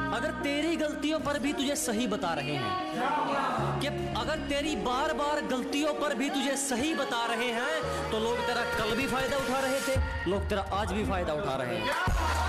अगर तेरी गलतियों पर भी तुझे सही बता रहे हैं, कि अगर तेरी बार बार गलतियों पर भी तुझे सही बता रहे हैं, तो लोग तेरा कल भी फायदा उठा रहे थे, लोग तेरा आज भी फायदा उठा रहे हैं।